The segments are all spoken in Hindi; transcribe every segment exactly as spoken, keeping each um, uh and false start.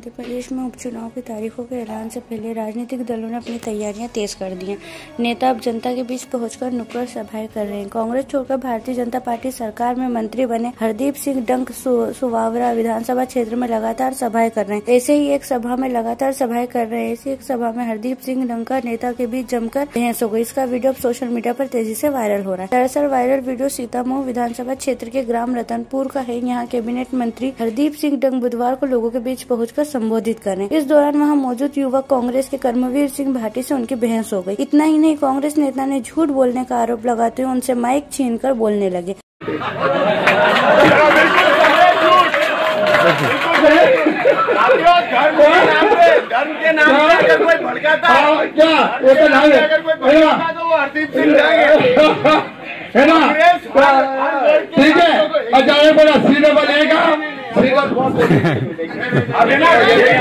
मध्य प्रदेश में उपचुनाव की तारीखों के ऐलान से पहले राजनीतिक दलों ने अपनी तैयारियां तेज कर दी हैं। नेता अब जनता के बीच पहुंचकर नुक्कड़ सभाएं कर रहे हैं। कांग्रेस छोड़कर भारतीय जनता पार्टी सरकार में मंत्री बने हरदीप सिंह डंग सु, सुवावरा विधानसभा क्षेत्र में लगातार सभाएं कर रहे हैं। ऐसे ही एक सभा में लगातार सभाएं कर रहे हैं ऐसी एक सभा में हरदीप सिंह डंग का नेता के बीच जमकर बहस हो गई। इसका वीडियो अब सोशल मीडिया पर तेजी से वायरल हो रहा है। दरअसल वायरल वीडियो सीतामऊ विधानसभा क्षेत्र के ग्राम रतनपुर का है। यहाँ कैबिनेट मंत्री हरदीप सिंह डंग बुधवार को लोगों के बीच पहुंचकर संबोधित करें। इस दौरान वहां मौजूद युवक कांग्रेस के कर्मवीर सिंह भाटी से उनकी बहस हो गई। इतना ही नहीं, कांग्रेस नेता ने झूठ बोलने का आरोप लगाते हुए उनसे माइक छीनकर बोलने लगे। धर्म के नाम पे अगर कोई भड़काता है क्या वो तो नाम है, अगर कोई भड़काता तो वो हरदीप सिंह है ना, ठीक है। अच्छा ये बड़ा सीधे बनेगा अभी ना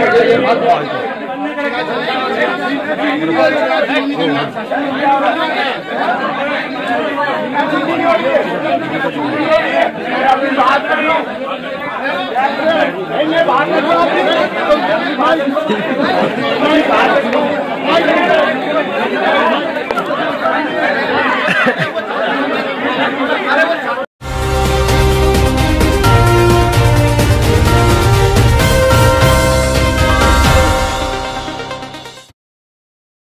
बात कर लो बात